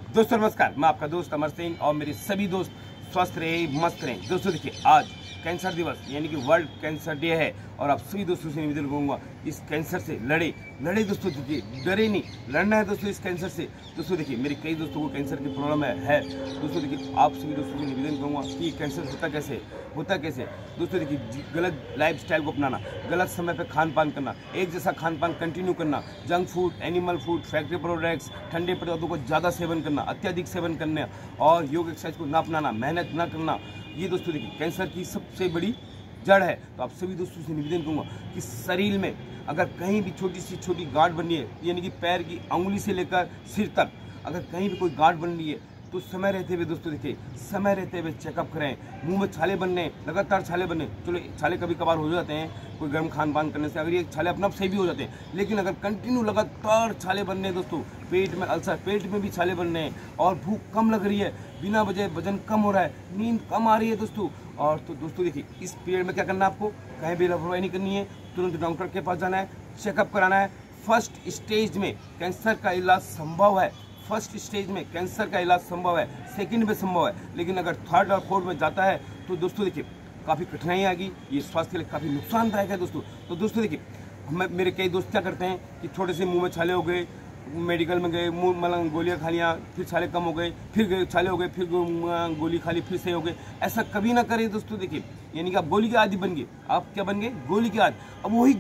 दोस्तों नमस्कार, मैं आपका दोस्त अमर सिंह और मेरे सभी दोस्त स्वस्थ रहे, मस्त रहे। दोस्तों देखिए, आज कैंसर दिवस यानी कि वर्ल्ड कैंसर डे है और आप सभी दोस्तों से निवेदन करूंगा, इस कैंसर से लड़े दोस्तों। देखिए, डरे नहीं, लड़ना है दोस्तों इस कैंसर से। दोस्तों देखिए, मेरे कई दोस्तों को कैंसर की प्रॉब्लम है। दोस्तों देखिए, आप सभी दोस्तों से निवेदन करूंगा कि कैंसर होता कैसे। दोस्तों देखिए, गलत लाइफस्टाइल को अपनाना, गलत समय पर खान पान करना, एक जैसा खान पान कंटिन्यू करना, junk food, animal food, factory products, ठंडे पदार्थों को ज़्यादा सेवन करना, अत्यधिक सेवन करना और योग एक्सरसाइज को ना अपनाना, मेहनत ना करना, ये दोस्तों देखिए कैंसर की सबसे बड़ी जड़ है। तो आप सभी दोस्तों से निवेदन करूंगा कि शरीर में अगर कहीं भी छोटी सी छोटी गांठ बन रही है, यानी कि पैर की अंगुली से लेकर सिर तक अगर कहीं भी कोई गांठ बन रही है, तो समय रहते हुए दोस्तों देखिए, समय रहते हुए चेकअप करें। मुंह में छाले बनने, लगातार छाले बनने, चलो छाले कभी कभार हो जाते हैं कोई गर्म खान पान करने से, अगर ये छाले अपना सही भी हो जाते हैं, लेकिन अगर कंटिन्यू लगातार छाले बनने दोस्तों, पेट में अल्सर, पेट में भी छाले बनने हैं और भूख कम लग रही है, बिना वजह वजन कम हो रहा है, नींद कम आ रही है दोस्तों, और तो दोस्तों देखिए इस पीरियड में क्या करना है आपको, कहीं भी लापरवाही नहीं करनी है, तुरंत डॉक्टर के पास जाना है, चेकअप कराना है। फर्स्ट स्टेज में कैंसर का इलाज संभव है, फर्स्ट स्टेज में कैंसर का इलाज संभव है, सेकंड में संभव है, लेकिन अगर थर्ड और फोर्थ में जाता है तो दोस्तों देखिए काफ़ी कठिनाई आएगी, ये स्वास्थ्य के लिए काफ़ी नुकसानदायक है दोस्तों। तो दोस्तों देखिए, मेरे कई दोस्त क्या करते हैं कि थोड़े से मुंह में छाले हो गए, मेडिकल में गए, मुंह मतलब गोलियां खा लिया, फिर छाले कम हो गए, फिर छाले हो गए, फिर गोली खा ली, फिर से हो गए। ऐसा कभी ना करें दोस्तों। देखिए, यानी कि आप गोली के आदी बन गए, आप क्या बन गए, गोली के आदी। अब वही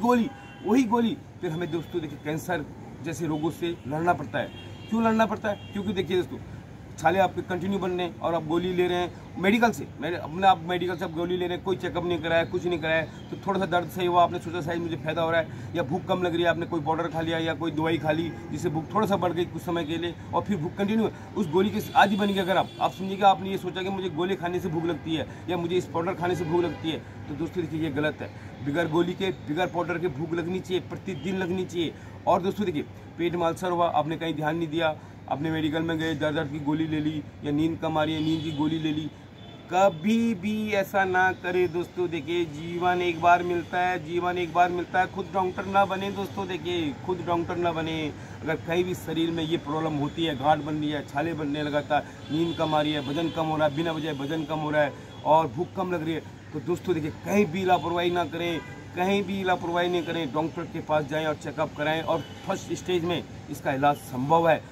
गोली फिर हमें दोस्तों देखिए कैंसर जैसे रोगों से लड़ना पड़ता है। क्यों लड़ना पड़ता है? क्योंकि देखिए दोस्तों, छाले आपके कंटिन्यू बनने और आप गोली ले रहे हैं मेडिकल से, आप मेडिकल से आप गोली ले रहे हैं, कोई चेकअप नहीं कराया, कुछ नहीं कराया, तो थोड़ा सा दर्द सही हुआ, आपने सोचा शायद मुझे फायदा हो रहा है, या भूख कम लग रही है, आपने कोई पाउडर खा लिया या कोई दवाई खा ली जिससे भूख थोड़ा सा बढ़ गई कुछ समय के लिए, और फिर भूख कंटिन्यू उस गोली के आदी बन गई। अगर आप समझिएगा, आपने ये सोचा कि मुझे गोली खाने से भूख लगती है या मुझे इस पाउडर खाने से भूख लगती है, तो दोस्तों देखिए ये गलत है। बिगर गोली के, बिगर पाउडर के भूख लगनी चाहिए, प्रतिदिन लगनी चाहिए। और दोस्तों देखिए, पेट में अल्सर हुआ, आपने कहीं ध्यान नहीं दिया, आपने मेडिकल में गए, दर्द की गोली ले ली, या नींद कम आ रही है, नींद की गोली ले ली, कभी भी ऐसा ना करे दोस्तों। देखिए, जीवन एक बार मिलता है, खुद डॉक्टर ना बने दोस्तों। देखिए, खुद डॉक्टर ना बने। अगर कहीं भी शरीर में ये प्रॉब्लम होती है, गांठ बन रही है, छाले बनने लगातार, नींद कम आ रही है, वजन कम हो रहा है, बिना वजह वजन कम हो रहा है और भूख कम लग रही है, तो दोस्तों देखिए कहीं भी लापरवाही ना करें, कहीं भी लापरवाही नहीं करें, डॉक्टर के पास जाएं और चेकअप कराएं। और फर्स्ट स्टेज में इसका इलाज संभव है,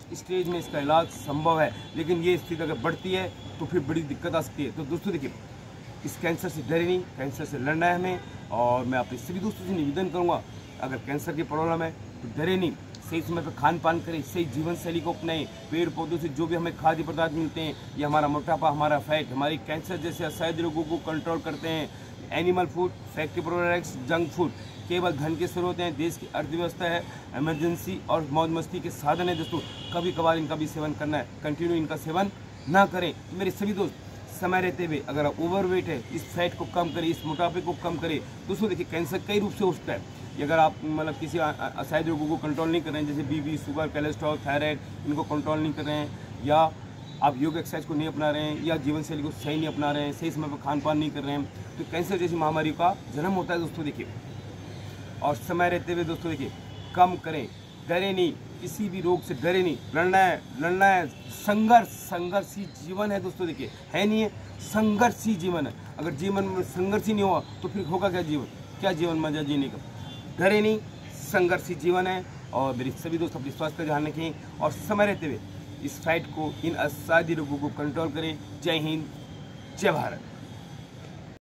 लेकिन ये स्थिति अगर बढ़ती है तो फिर बड़ी दिक्कत आ सकती है। तो दोस्तों देखिए, इस कैंसर से डरे नहीं, कैंसर से लड़ना है हमें। और मैं अपने सभी दोस्तों से निवेदन करूंगा, अगर कैंसर की प्रॉब्लम है तो डरे नहीं, सही समय पर खान पान करें, सही जीवन शैली को अपनाएं, पेड़ पौधों से जो भी हमें खाद्य पदार्थ मिलते हैं, ये हमारा मोटापा, हमारा फैट, हमारी कैंसर जैसे असह्य रोगों को कंट्रोल करते हैं। Animal food, factory products, junk food केवल धन के स्रोत हैं, देश की अर्थव्यवस्था है, इमरजेंसी और मौज मस्ती के साधन है दोस्तों। कभी कभार इनका भी सेवन करना है, कंटिन्यू इनका सेवन ना करें। तो मेरे सभी दोस्त, समय रहते हुए अगर आप ओवरवेट है, इस फैट को कम करें, इस मोटापे को कम करें। दोस्तों देखिए, कैंसर कई रूप से उठता है। अगर आप मतलब किसी असह्य रोगों को कंट्रोल नहीं कर रहे हैं, जैसे बीपी, शुगर, कोलेस्ट्रॉल, थायराइड, इनको कंट्रोल नहीं कर रहे हैं, या आप योग एक्सरसाइज को नहीं अपना रहे हैं, या जीवन शैली को सही नहीं अपना रहे हैं, सही समय पर खान पान नहीं कर रहे हैं, तो कैंसर जैसी महामारी का जन्म होता है दोस्तों। देखिए, और समय रहते हुए दोस्तों देखिए, कम करें, डरे नहीं, किसी भी रोग से डरे नहीं, लड़ना है। संघर्ष ही जीवन है दोस्तों। देखिए, है नहीं है, संघर्ष ही जीवन है। अगर जीवन में संघर्ष ही नहीं हुआ तो फिर होगा क्या जीवन मजा जीने का। डरे नहीं, संघर्ष ही जीवन है। और मेरे सभी दोस्त अपने स्वास्थ्य का ध्यान रखें और समय रहते हुए इस फाइट को, इन असह्य रोगों को कंट्रोल करें। जय हिंद, जय भारत।